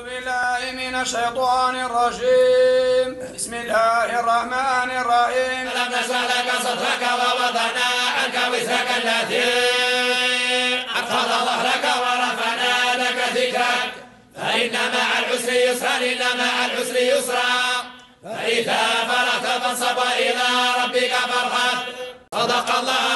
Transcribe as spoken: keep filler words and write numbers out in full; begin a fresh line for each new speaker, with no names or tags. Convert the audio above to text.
بالله من الشيطان الرجيم. بسم الله الرحمن الرحيم.
ألم نشرح لك صدرك ووضعنا عنك وزرك الذي أنقض ظهرك ورفعنا لك ذكرك فإن مع العسر يسرا إن مع العسر يسرا فإذا فرغت فانصب وإلى ربك فارغب. صدق الله